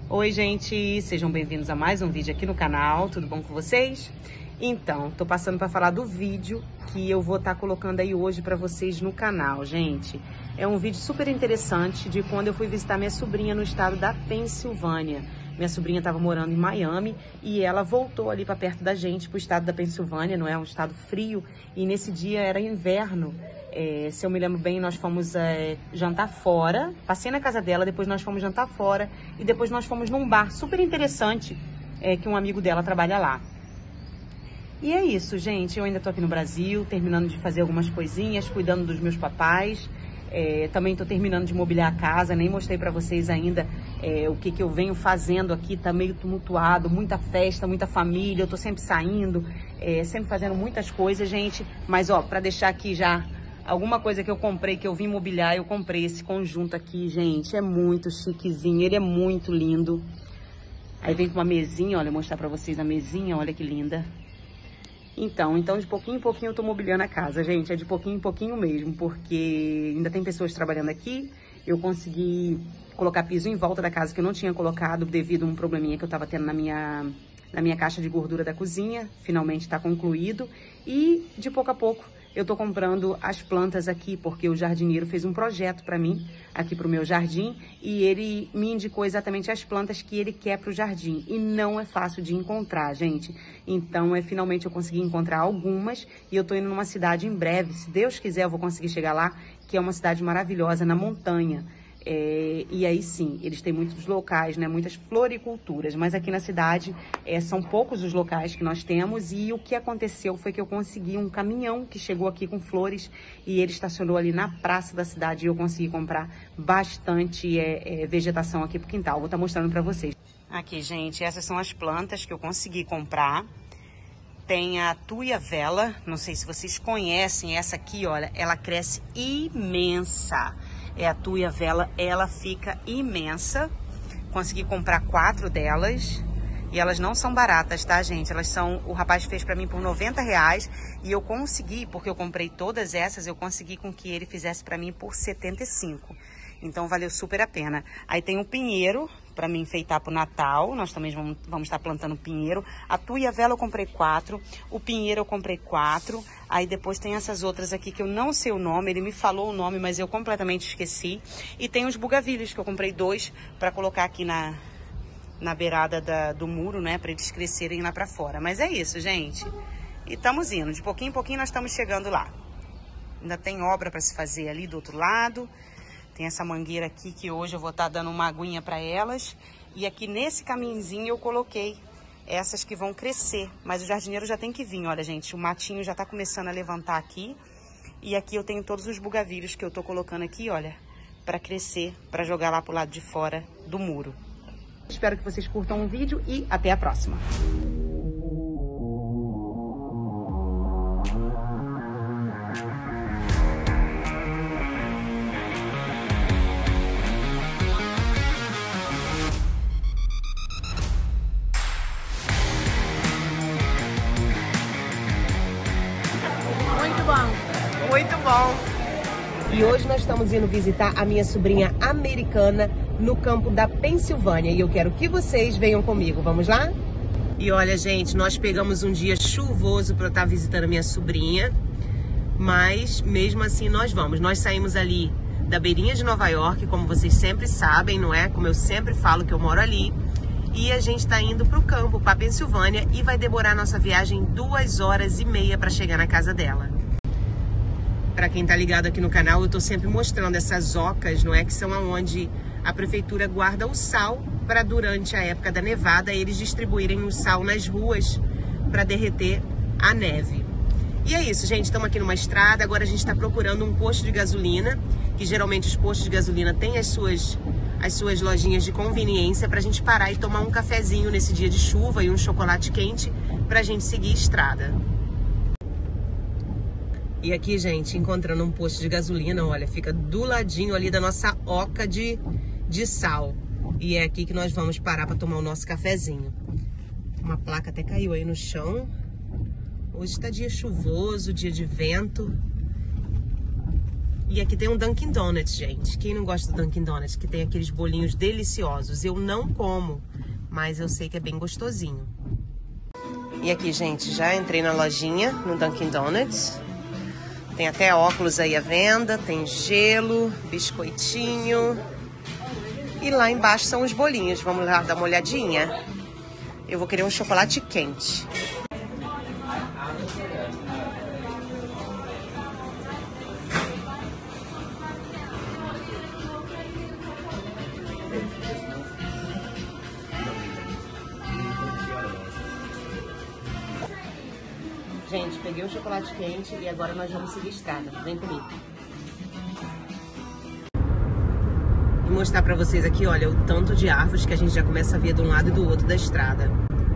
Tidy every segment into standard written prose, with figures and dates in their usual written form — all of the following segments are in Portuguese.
Oi, gente, sejam bem-vindos a mais um vídeo aqui no canal, tudo bom com vocês? Então, tô passando para falar do vídeo que eu vou estar colocando aí hoje para vocês no canal, gente. É um vídeo super interessante de quando eu fui visitar minha sobrinha no estado da Pensilvânia. Minha sobrinha estava morando em Miami e ela voltou ali para perto da gente, pro estado da Pensilvânia, não é um estado frio, e nesse dia era inverno. Se eu me lembro bem, nós fomos jantar fora, passei na casa dela, depois nós fomos jantar fora e depois nós fomos num bar super interessante que um amigo dela trabalha lá. E é isso, gente, eu ainda tô aqui no Brasil, terminando de fazer algumas coisinhas, cuidando dos meus papais. Também tô terminando de mobiliar a casa, nem mostrei pra vocês ainda o que eu venho fazendo aqui, tá meio tumultuado, muita festa, muita família, eu tô sempre saindo, sempre fazendo muitas coisas, gente. Mas ó, pra deixar aqui já alguma coisa que eu comprei, que eu vim mobiliar, eu comprei esse conjunto aqui, gente, é muito chiquezinho, ele é muito lindo. Aí vem com uma mesinha, olha, eu vou mostrar pra vocês a mesinha, olha que linda. Então de pouquinho em pouquinho eu tô mobiliando a casa, gente, é de pouquinho em pouquinho mesmo, porque ainda tem pessoas trabalhando aqui. Eu consegui colocar piso em volta da casa que eu não tinha colocado devido a um probleminha que eu tava tendo na minha caixa de gordura da cozinha. Finalmente tá concluído e de pouco a pouco eu tô comprando as plantas aqui, porque o jardineiro fez um projeto para mim, aqui pro meu jardim, e ele me indicou exatamente as plantas que ele quer pro jardim. E não é fácil de encontrar, gente. Então, finalmente eu consegui encontrar algumas, e eu tô indo numa cidade em breve, se Deus quiser eu vou conseguir chegar lá, que é uma cidade maravilhosa, na montanha. E aí sim, eles têm muitos locais, né, muitas floriculturas, mas aqui na cidade são poucos os locais que nós temos. E o que aconteceu foi que eu consegui um caminhão que chegou aqui com flores e ele estacionou ali na praça da cidade e eu consegui comprar bastante vegetação aqui pro quintal. Vou estar mostrando para vocês. Aqui, gente, essas são as plantas que eu consegui comprar. Tem a tuia vela, não sei se vocês conhecem essa aqui, olha, ela cresce imensa. É a tuia vela, ela fica imensa. Consegui comprar 4 delas. E elas não são baratas, tá, gente? Elas são... O rapaz fez pra mim por R$90. E eu consegui, porque eu comprei todas essas, eu consegui com que ele fizesse pra mim por R$75. Então valeu super a pena. Aí tem o pinheiro para me enfeitar pro Natal. Nós também vamos estar plantando pinheiro. A tuia vela eu comprei 4. O pinheiro eu comprei 4. Aí depois tem essas outras aqui que eu não sei o nome. Ele me falou o nome, mas eu completamente esqueci. E tem os bugavilhos que eu comprei 2 para colocar aqui na beirada do muro, né? Para eles crescerem lá para fora. Mas é isso, gente. E estamos indo. De pouquinho em pouquinho nós estamos chegando lá. Ainda tem obra para se fazer ali do outro lado. Tem essa mangueira aqui que hoje eu vou estar dando uma aguinha para elas. E aqui nesse caminhozinho eu coloquei essas que vão crescer. Mas o jardineiro já tem que vir, olha, gente. O matinho já tá começando a levantar aqui. E aqui eu tenho todos os bugavírios que eu tô colocando aqui, olha, para crescer, para jogar lá pro lado de fora do muro. Espero que vocês curtam o vídeo e até a próxima. Muito bom! E hoje nós estamos indo visitar a minha sobrinha americana no campo da Pensilvânia. E eu quero que vocês venham comigo. Vamos lá? E olha, gente, nós pegamos um dia chuvoso para eu estar visitando a minha sobrinha. Mas mesmo assim nós vamos. Nós saímos ali da beirinha de Nova York, como vocês sempre sabem, não é? Como eu sempre falo que eu moro ali. E a gente está indo para o campo, para a Pensilvânia. E vai demorar a nossa viagem 2h30 para chegar na casa dela. Para quem tá ligado aqui no canal, eu tô sempre mostrando essas ocas, não é? Que são aonde a prefeitura guarda o sal para durante a época da nevada eles distribuírem o sal nas ruas para derreter a neve. E é isso, gente, estamos aqui numa estrada, agora a gente está procurando um posto de gasolina, que geralmente os postos de gasolina têm as suas lojinhas de conveniência pra gente parar e tomar um cafezinho nesse dia de chuva e um chocolate quente pra gente seguir a estrada. E aqui, gente, encontrando um posto de gasolina, olha, fica do ladinho ali da nossa oca de sal. E é aqui que nós vamos parar para tomar o nosso cafezinho. Uma placa até caiu aí no chão. Hoje está dia chuvoso, dia de vento. E aqui tem um Dunkin' Donuts, gente. Quem não gosta do Dunkin' Donuts, que tem aqueles bolinhos deliciosos? Eu não como, mas eu sei que é bem gostosinho. E aqui, gente, já entrei na lojinha, no Dunkin' Donuts. Tem até óculos aí à venda, tem gelo, biscoitinho. E lá embaixo são os bolinhos. Vamos lá dar uma olhadinha? Eu vou querer um chocolate quente. Gente, peguei o chocolate quente e agora nós vamos seguir a estrada. Vem comigo. Vou mostrar pra vocês aqui, olha, o tanto de árvores que a gente já começa a ver de um lado e do outro da estrada.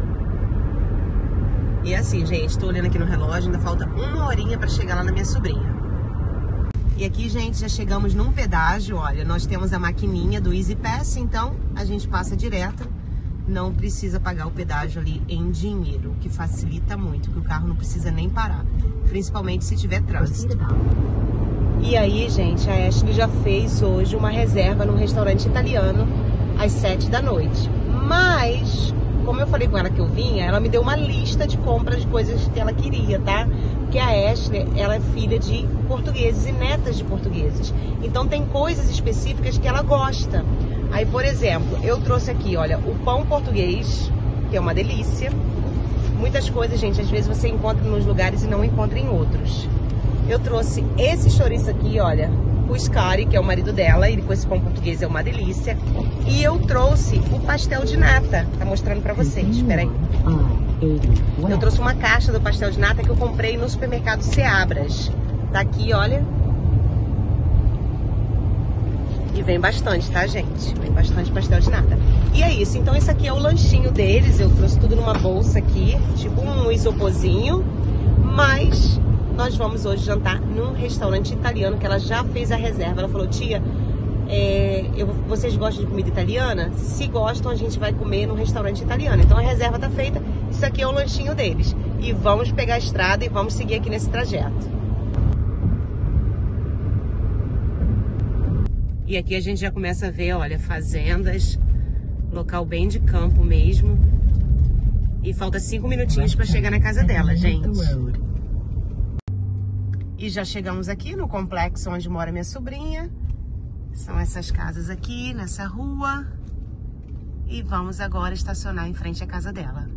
E assim, gente, tô olhando aqui no relógio, ainda falta 1 horinha pra chegar lá na minha sobrinha. E aqui, gente, já chegamos num pedágio, olha, nós temos a maquininha do Easy Pass, então a gente passa direto. Não precisa pagar o pedágio ali em dinheiro, o que facilita muito, que o carro não precisa nem parar, principalmente se tiver trânsito. E aí, gente, a Ashley já fez hoje uma reserva num restaurante italiano às 7 da noite. Mas, como eu falei com ela que eu vinha, ela me deu uma lista de compras de coisas que ela queria, tá? Porque a Ashley, ela é filha de portugueses e netas de portugueses. Então tem coisas específicas que ela gosta. Aí, por exemplo, eu trouxe aqui, olha, o pão português, que é uma delícia. Muitas coisas, gente, às vezes você encontra nos lugares e não encontra em outros. Eu trouxe esse chouriço aqui, olha, o Scotty, que é o marido dela, e com esse pão português é uma delícia. E eu trouxe o pastel de nata, tá mostrando pra vocês, espera aí. Eu trouxe uma caixa do pastel de nata que eu comprei no supermercado Seabras. Tá aqui, olha. E vem bastante, tá, gente? Vem bastante pastel de nata. E é isso, então esse aqui é o lanchinho deles. Eu trouxe tudo numa bolsa aqui, tipo um isoporzinho. Mas nós vamos hoje jantar num restaurante italiano que ela já fez a reserva. Ela falou, tia, vocês gostam de comida italiana? Se gostam, a gente vai comer num restaurante italiano. Então a reserva tá feita, isso aqui é o lanchinho deles. E vamos pegar a estrada e vamos seguir aqui nesse trajeto. E aqui a gente já começa a ver, olha, fazendas, local bem de campo mesmo. E falta 5 minutinhos para chegar na casa dela, gente. E já chegamos aqui no complexo onde mora minha sobrinha. São essas casas aqui, nessa rua. E vamos agora estacionar em frente à casa dela.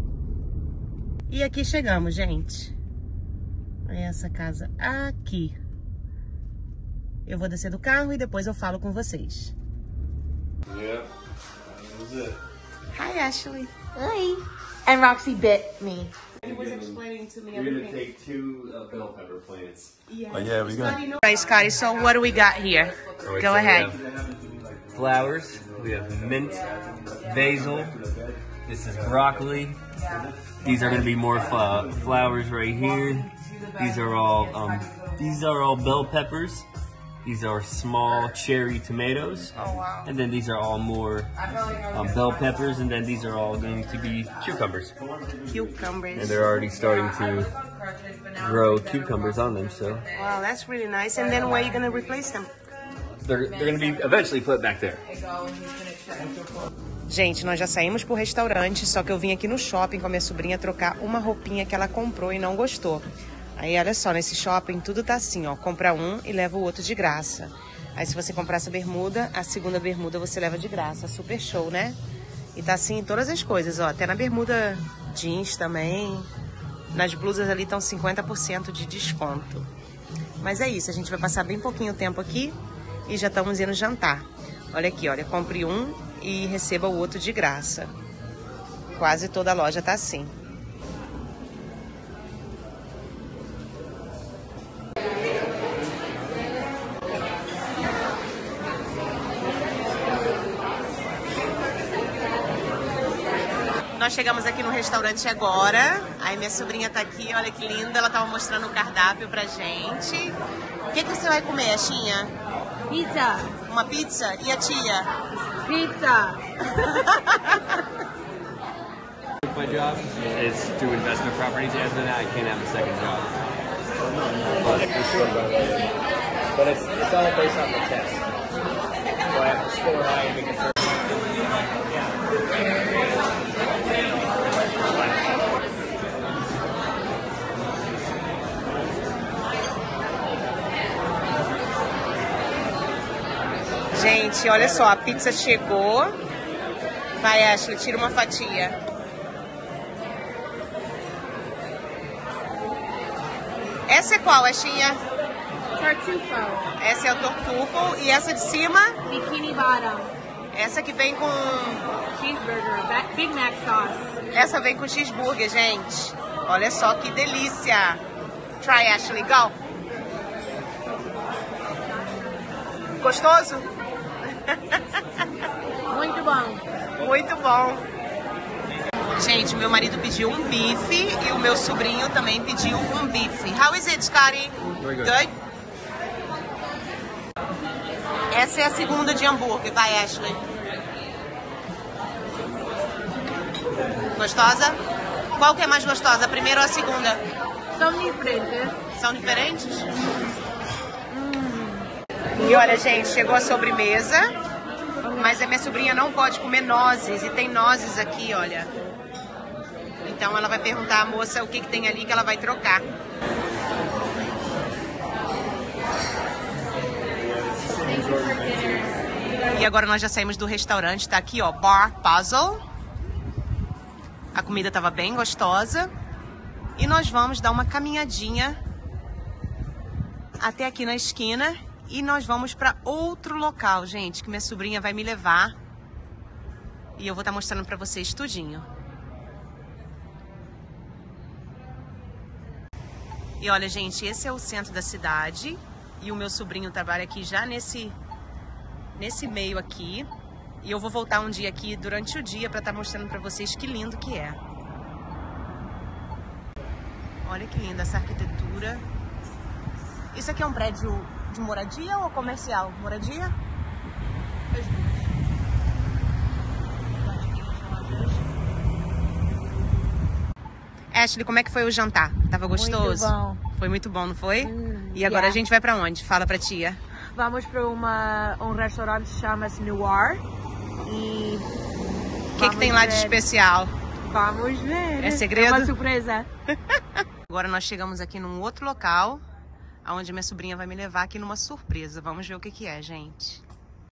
E aqui chegamos, gente. É essa casa aqui. Eu vou descer do carro e depois eu falo com vocês. Yeah, that was it. Hi, Ashley. Hi. And Roxy bit me. He was explaining to me You're gonna everything. take 2 bell pepper plants. Yeah. Oh, yeah, we got Right, Scotty, so what do we got here? Go ahead. Flowers. We have mint, basil. This is broccoli. These are going to be more flowers right here. These are all bell peppers. These are small cherry tomatoes. Oh, wow. And then these are all more bell peppers, and then these are all going to be cucumbers. Cucumbers. And they're already starting to grow cucumbers on them, so Wow, that's really nice. And then where are you going to replace them? they're going to be eventually put back there. Gente, nós já saímos pro restaurante, só que eu vim aqui no shopping com a minha sobrinha trocar uma roupinha que ela comprou e não gostou. Aí, olha só, nesse shopping tudo tá assim, ó, compra um e leva o outro de graça. Aí, se você comprar essa bermuda, a segunda bermuda você leva de graça. Super show, né? E tá assim em todas as coisas, ó, até na bermuda jeans também. Nas blusas ali estão 50% de desconto. Mas é isso, a gente vai passar bem pouquinho tempo aqui e já estamos indo jantar. Olha aqui, olha, compre um e receba o outro de graça. Quase toda a loja tá assim. Nós chegamos aqui no restaurante agora. Aí minha sobrinha tá aqui, olha que linda. Ela tava mostrando o cardápio pra gente. O que você vai comer, Achinha? Pizza. Uma pizza? E a tia? Pizza. My job is to investment properties. Other than that, I can't have a second job. but it's all based on the test. So I have to score high and make it first. Gente, olha só, a pizza chegou. Vai, Ashley, tira uma fatia. Essa é qual, Ashinha? Tartufo. Essa é o tortufo. E essa de cima? Bikini bottom. Essa que vem com... Cheeseburger. Big Mac sauce. Essa vem com cheeseburger, gente. Olha só que delícia. Try, Ashley, go. Gostoso? Muito bom. Muito bom. Gente, meu marido pediu um bife e o meu sobrinho também pediu um bife. How is it, Scotty? Very good. Good? Essa é a segunda de hambúrguer. Vai, Ashley. Gostosa? Qual que é mais gostosa, a primeira ou a segunda? São diferentes. São diferentes? E olha, gente, chegou a sobremesa, mas a minha sobrinha não pode comer nozes, e tem nozes aqui, olha. Então ela vai perguntar à moça o que tem ali que ela vai trocar. E agora nós já saímos do restaurante, tá aqui, ó, Bar Puzzle. A comida tava bem gostosa. E nós vamos dar uma caminhadinha até aqui na esquina. E nós vamos para outro local, gente, que minha sobrinha vai me levar. E eu vou estar mostrando para vocês tudinho. E olha, gente, esse é o centro da cidade. E o meu sobrinho trabalha aqui já nesse meio aqui. E eu vou voltar um dia aqui durante o dia para estar mostrando para vocês que lindo que é. Olha que linda essa arquitetura. Isso aqui é um prédio de moradia ou comercial? Moradia? Ashley, como é que foi o jantar? Tava gostoso? Muito bom. Foi muito bom, não foi? E agora a gente vai pra onde? Fala pra tia. Vamos para um restaurante que chama-se Noir. E O que tem lá de especial? Vamos ver. É segredo? É uma surpresa. Agora nós chegamos aqui num outro local, onde minha sobrinha vai me levar aqui numa surpresa. Vamos ver o que é, gente.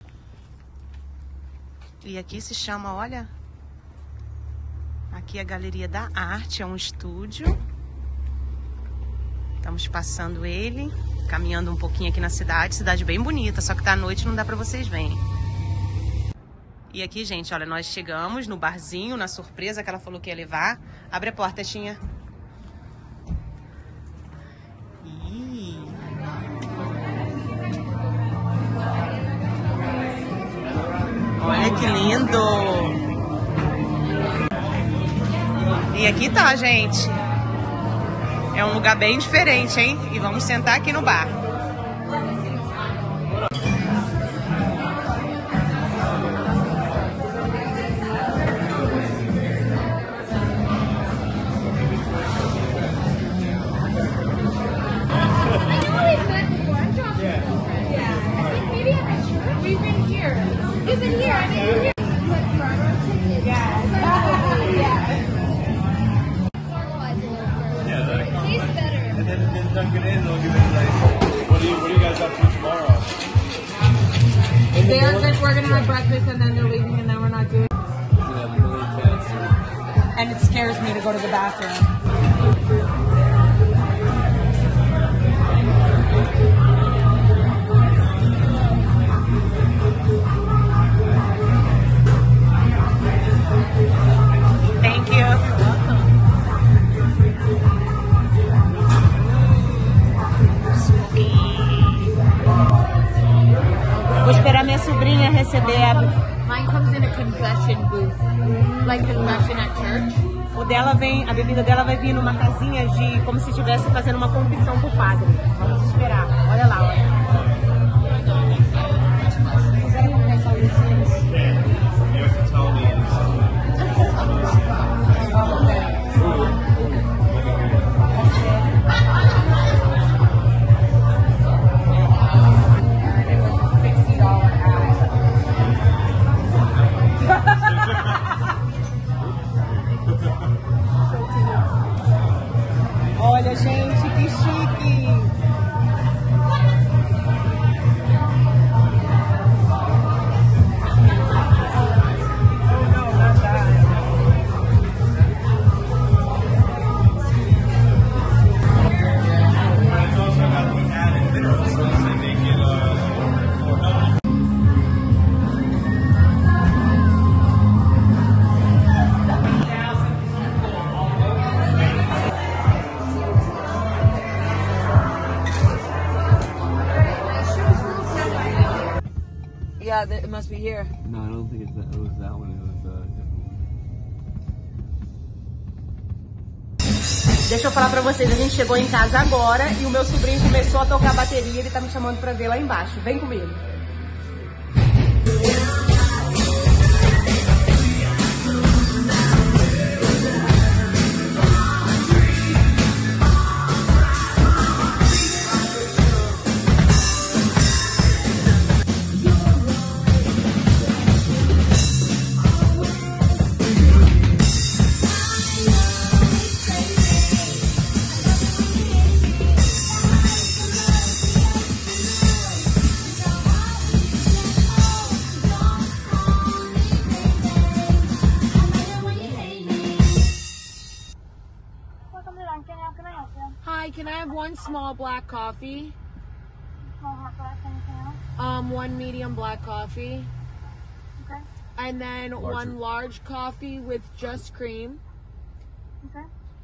E aqui se chama, olha... Aqui é a Galeria da Arte, é um estúdio. Estamos passando ele, caminhando um pouquinho aqui na cidade. Cidade bem bonita, só que tá à noite, não dá pra vocês verem. E aqui, gente, olha, nós chegamos no barzinho, na surpresa que ela falou que ia levar. Abre a porta, Tinha. Olha que lindo! E aqui tá, gente. É um lugar bem diferente, hein? E vamos sentar aqui no bar. We're gonna have breakfast and then they're leaving and then we're not doing it. And it scares me to go to the bathroom. Thank you. Vou esperar minha sobrinha receber a... Mine comes in a confession booth, like confession at church. O dela vem, a bebida dela vai vir numa casinha de como se estivesse fazendo uma confissão pro padre. Vamos esperar. Olha lá, olha. be here. No, I don't think it was that one. It was Deixa eu falar pra vocês, a gente chegou em casa agora e o meu sobrinho começou a tocar bateria, ele tá me chamando pra ver lá embaixo. Vem comigo. Hi, can I have one small black coffee? Small hot black, anything else? One medium black coffee. Okay. And then one large coffee with just cream. Okay.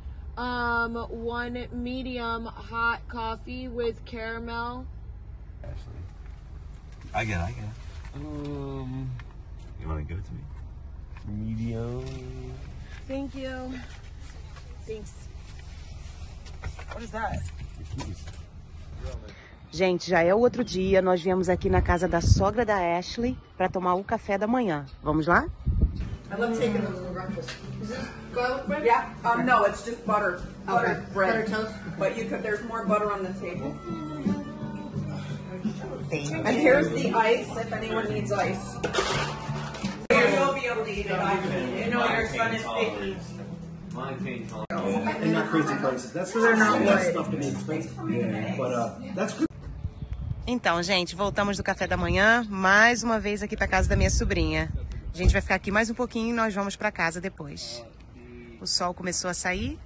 One medium hot coffee with caramel. Ashley. I get it. You want to give it to me? Medium. Thank you. Thanks. What is that? Gente, já é o outro dia, nós viemos aqui na casa da sogra da Ashley para tomar o café da manhã. Vamos lá? I love taking those for breakfast. Is this garlic bread? Yeah. No, it's just butter. Butter bread. Butter toast. But you could. There's more butter on the table. And here's the ice. If anyone needs ice. You'll be able to eat it. You know your son is picky. And not crazy prices. That's they're not stuff to be expensive. Yeah, but that's good. Então, gente, voltamos do café da manhã, mais uma vez aqui para casa da minha sobrinha. A gente vai ficar aqui mais um pouquinho e nós vamos para casa depois. O sol começou a sair.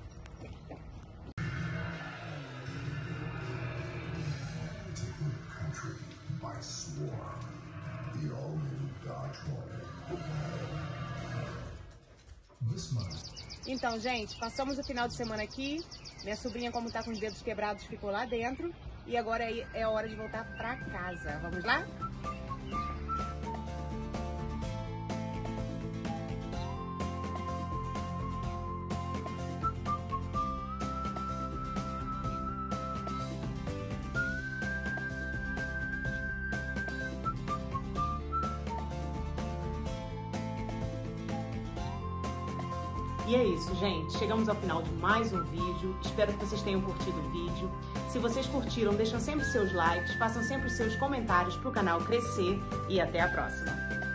Então, gente, passamos o final de semana aqui. Minha sobrinha, como tá com os dedos quebrados, ficou lá dentro. E agora é hora de voltar pra casa. Vamos lá? E é isso, gente. Chegamos ao final de mais um vídeo. Espero que vocês tenham curtido o vídeo. Se vocês curtiram, deixam sempre seus likes, façam sempre os seus comentários para o canal crescer e até a próxima.